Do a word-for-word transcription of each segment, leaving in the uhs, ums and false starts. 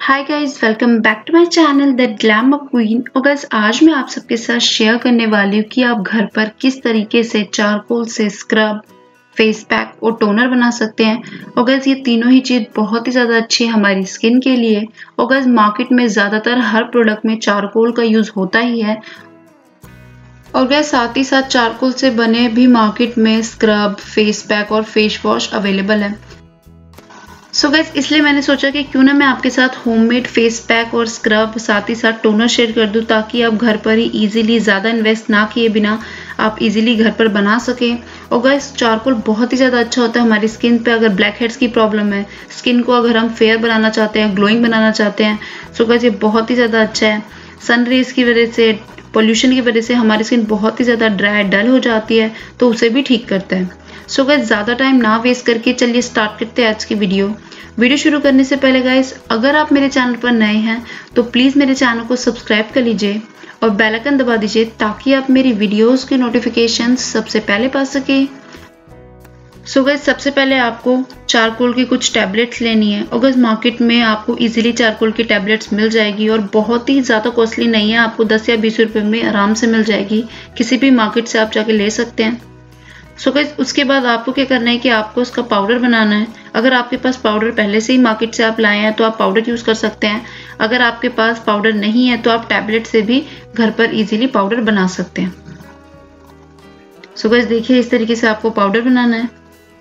Hi guys, welcome back to my channel the glamour queen. और guys आज मैं आप सबके साथ शेयर करने वाली हूँ कि आप घर पर किस तरीके से चारकोल से स्क्रब, फेस पैक और टोनर बना सकते हैं। और गाइस ये तीनों ही चीज़ बहुत ही ज़्यादा अच्छी है हमारी स्किन के लिए। और गाइस मार्केट में ज़्यादातर हर प्रोडक्ट में चारकोल का यूज़ होता ही है। और गाइस साथ ही साथ चारकोल से बने भी मार्केट में स्क्रब, फेस पैक और फेस वॉश अवेलेबल है। सो so गाइस इसलिए मैंने सोचा कि क्यों ना मैं आपके साथ होममेड फेस पैक और स्क्रब साथ ही साथ टोनर शेयर कर दूं, ताकि आप घर पर ही इजीली ज़्यादा इन्वेस्ट ना किए बिना आप इजीली घर पर बना सकें। और गाइस चारकोल बहुत ही ज़्यादा अच्छा होता है हमारी स्किन पे। अगर ब्लैक हेड्स की प्रॉब्लम है, स्किन को अगर हम फेयर बनाना चाहते हैं, ग्लोइंग बनाना चाहते हैं, सो गाइस ये बहुत ही ज़्यादा अच्छा है। सन रेज की वजह से, पोल्यूशन की वजह से हमारी स्किन बहुत ही ज़्यादा ड्राई डल हो जाती है, तो उसे भी ठीक करता है। सो so गाइस ज़्यादा टाइम ना वेस्ट करके चलिए स्टार्ट करते हैं आज की वीडियो। वीडियो शुरू करने से पहले गाइस अगर आप मेरे चैनल पर नए हैं तो प्लीज़ मेरे चैनल को सब्सक्राइब कर लीजिए और बेल आइकन दबा दीजिए, ताकि आप मेरी वीडियोस की नोटिफिकेशन सबसे पहले पा सके। सो so गाइस सबसे पहले आपको चारकोल की कुछ टैबलेट्स लेनी है। और गाइस मार्केट में आपको इजीली चारकोल की टैबलेट्स मिल जाएगी और बहुत ही ज़्यादा कॉस्टली नहीं है, आपको दस या बीस रुपये में आराम से मिल जाएगी। किसी भी मार्केट से आप जाके ले सकते हैं। सो so गाइस उसके बाद आपको क्या करना है कि आपको उसका पाउडर बनाना है। अगर आपके पास पाउडर पहले से ही मार्केट से आप लाए हैं तो आप पाउडर यूज़ कर सकते हैं। अगर आपके पास पाउडर नहीं है तो आप टैबलेट से भी घर पर इजीली पाउडर बना सकते हैं। सो so गाइस देखिए इस तरीके से आपको पाउडर बनाना है।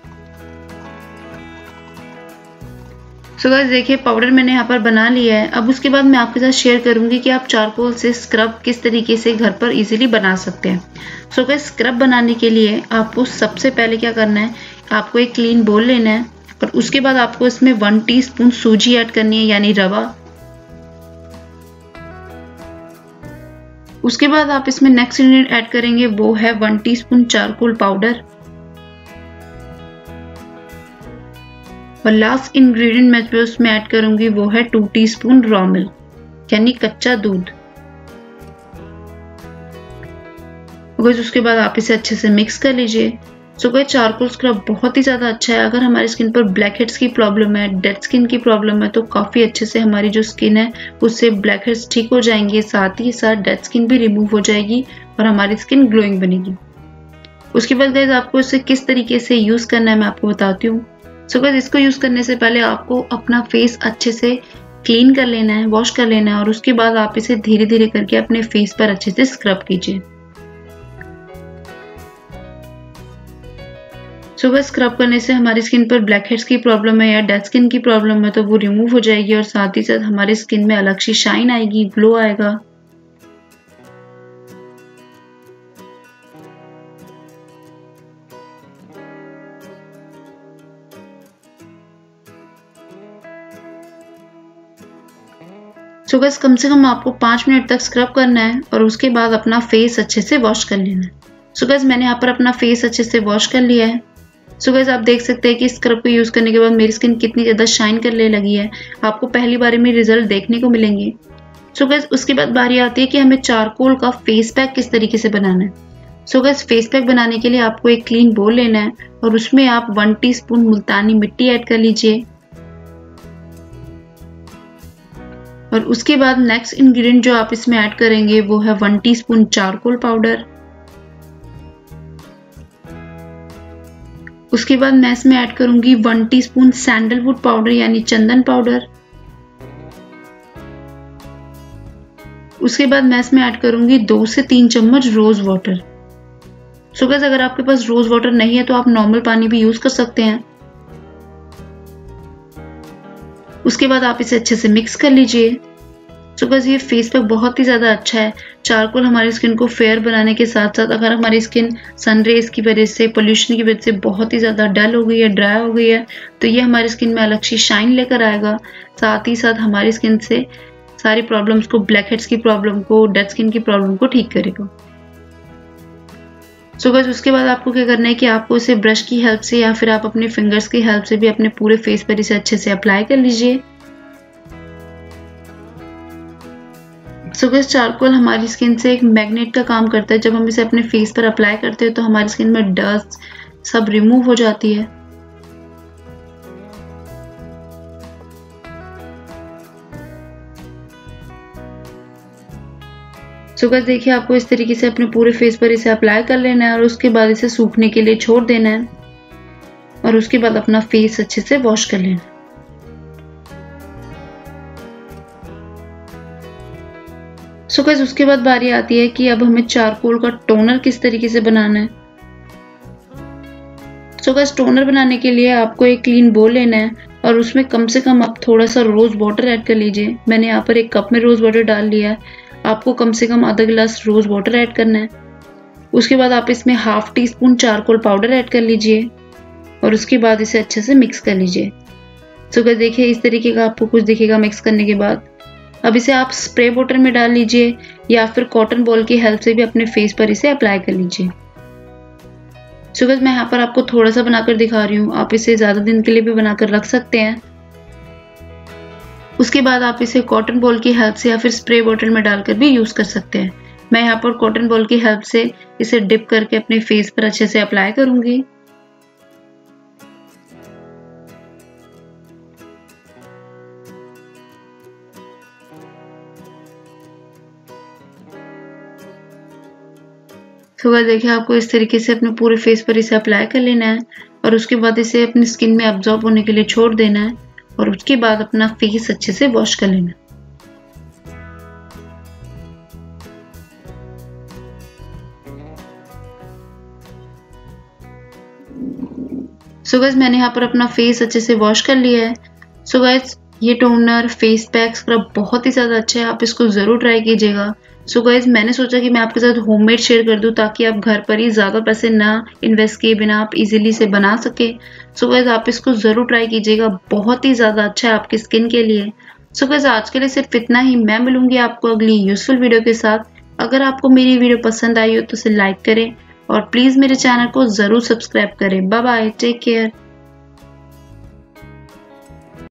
सो गाइस देखिए पाउडर मैंने यहाँ पर बना लिया है। अब उसके बाद मैं आपके साथ शेयर करूंगी कि आप चारकोल से स्क्रब किस तरीके से घर पर इजीली बना सकते हैं। सो गाइस स्क्रब बनाने के लिए आपको सबसे पहले क्या करना है, आपको एक क्लीन बोल लेना है और उसके बाद आपको इसमें वन टीस्पून सूजी ऐड करनी है, यानी रवा। उसके बाद आप इसमें नेक्स्ट इंग्रेडिएंट ऐड करेंगे, वो है वन टीस्पून चारकोल पाउडर। और लास्ट इंग्रेडिएंट मैं जो उसमें ऐड करूंगी वो है टू टीस्पून रॉ मिल्क, यानी कच्चा दूध। गाइस उसके बाद आप इसे अच्छे से मिक्स कर लीजिए। सो गाइस चारकोल स्क्रब बहुत ही ज़्यादा अच्छा है। अगर हमारी स्किन पर ब्लैक हेड्स की प्रॉब्लम है, डेड स्किन की प्रॉब्लम है, तो काफ़ी अच्छे से हमारी जो स्किन है उससे ब्लैक हेड्स ठीक हो जाएंगे। साथ ही साथ डेड स्किन भी रिमूव हो जाएगी और हमारी स्किन ग्लोइंग बनेगी। उसके बाद गाइस आपको इसे किस तरीके से यूज़ करना है मैं आपको बताती हूँ। सो गाइस इसको यूज़ करने से पहले आपको अपना फेस अच्छे से क्लीन कर लेना है, वॉश कर लेना है, और उसके बाद आप इसे धीरे धीरे करके अपने फेस पर अच्छे से स्क्रब कीजिए। सो गाइस स्क्रब करने से हमारी स्किन पर ब्लैक हेड्स की प्रॉब्लम है या डेड स्किन की प्रॉब्लम है तो वो रिमूव हो जाएगी, और साथ ही साथ हमारी स्किन में अलग सी शाइन आएगी, ग्लो आएगा। सो गाइस कम से कम आपको पाँच मिनट तक स्क्रब करना है और उसके बाद अपना फेस अच्छे से वॉश कर लेना है। सो गाइस मैंने यहाँ पर अपना फेस अच्छे से वॉश कर लिया है। सो गाइस आप देख सकते हैं कि स्क्रब को यूज़ करने के बाद मेरी स्किन कितनी ज़्यादा शाइन करने लगी है। आपको पहली बारी में रिजल्ट देखने को मिलेंगे। सो गाइस उसके बाद बारी आती है कि हमें चारकोल का फेस पैक किस तरीके से बनाना है। सो गाइस फेस पैक बनाने के लिए आपको एक क्लीन बोल लेना है और उसमें आप वन टीस्पून मुल्तानी मिट्टी ऐड कर लीजिए। और उसके बाद नेक्स्ट इंग्रेडिएंट जो आप इसमें ऐड करेंगे वो है वन टीस्पून चारकोल पाउडर। उसके बाद मैं इसमें ऐड करूंगी वन टीस्पून सैंडलवुड पाउडर, यानी चंदन पाउडर। उसके बाद मैं इसमें ऐड करूंगी दो से तीन चम्मच रोज वाटर। सो गाइस अगर आपके पास रोज वाटर नहीं है तो आप नॉर्मल पानी भी यूज कर सकते हैं। उसके बाद आप इसे अच्छे से मिक्स कर लीजिए। सो गाइस ये फेस पैक बहुत ही ज़्यादा अच्छा है। चारकोल हमारी स्किन को फेयर बनाने के साथ साथ अगर हमारी स्किन सन रेज की वजह से, पोल्यूशन की वजह से बहुत ही ज़्यादा डल हो गई है, ड्राई हो गई है, तो ये हमारी स्किन में अलग सी शाइन लेकर आएगा। साथ ही साथ हमारी स्किन से सारी प्रॉब्लम्स को, ब्लैक हेड्स की प्रॉब्लम को, डेड स्किन की प्रॉब्लम को ठीक करेगा। सो गाइस उसके बाद आपको क्या करना है कि आपको इसे ब्रश की हेल्प से या फिर आप अपने फिंगर्स की हेल्प से भी अपने पूरे फेस पर इसे अच्छे से अप्लाई कर लीजिए। सो गाइस चारकोल हमारी स्किन से एक मैग्नेट का काम करता है। जब हम इसे अपने फेस पर अप्लाई करते हैं तो हमारी स्किन में डस्ट सब रिमूव हो जाती है। सो गाइस देखिए आपको इस तरीके से अपने पूरे फेस पर इसे अप्लाई कर लेना है और उसके बाद इसे सूखने के लिए छोड़ देना है और उसके बाद अपना फेस अच्छे से वॉश कर लेना है। सो गाइस उसके बाद बारी आती है कि अब हमें चारकोल का टोनर किस तरीके से बनाना है। सो गाइस टोनर बनाने के लिए आपको एक क्लीन बोल लेना है और उसमें कम से कम आप थोड़ा सा रोज वाटर ऐड कर लीजिए। मैंने यहाँ पर एक कप में रोज वाटर डाल लिया है, आपको कम से कम आधा गिलास रोज वाटर ऐड करना है। उसके बाद आप इसमें half teaspoon charcoal powder add कर लीजिए और उसके बाद इसे अच्छे से मिक्स कर लीजिए। सो गाइस देखिए इस तरीके का आपको कुछ दिखेगा मिक्स करने के बाद। अब इसे आप स्प्रे बोतल में डाल लीजिए या फिर कॉटन बॉल की हेल्प से भी अपने फेस पर इसे अप्लाई कर लीजिए। सो गाइस मैं यहाँ पर आपको थोड़ा सा बनाकर दिखा रही हूँ, आप इसे ज्यादा दिन के लिए भी बनाकर रख सकते हैं। उसके बाद आप इसे कॉटन बॉल की हेल्प से या फिर स्प्रे बोतल में डालकर भी यूज कर सकते हैं। मैं यहाँ पर कॉटन बॉल की हेल्प से इसे डिप करके अपने फेस पर अच्छे से अप्लाई करूंगी। तो गाइस देखिए आपको इस तरीके से अपने पूरे फेस पर इसे अप्लाई कर लेना है और उसके बाद इसे अपनी स्किन में अब्जॉर्ब होने के लिए छोड़ देना है और उसके बाद अपना फेस अच्छे से वॉश कर लेना है। सो गाइस मैंने यहाँ पर अपना फेस अच्छे से वॉश कर लिया है। सो गाइस ये टोनर, फेस पैक, स्क्रब बहुत ही ज़्यादा अच्छा है, आप इसको ज़रूर ट्राई कीजिएगा। सो गाइस मैंने सोचा कि मैं आपके साथ होममेड शेयर कर दूं ताकि आप घर पर ही ज़्यादा पैसे ना इन्वेस्ट किए बिना आप इजीली से बना सके। सो गाइस आप इसको ज़रूर ट्राई कीजिएगा, बहुत ही ज़्यादा अच्छा है आपकी स्किन के लिए। सो गाइस आज के लिए सिर्फ इतना ही, मैं मिलूंगी आपको अगली यूजफुल वीडियो के साथ। अगर आपको मेरी वीडियो पसंद आई हो तो इसे लाइक करें और प्लीज़ मेरे चैनल को ज़रूर सब्सक्राइब करें। Bye bye, take care.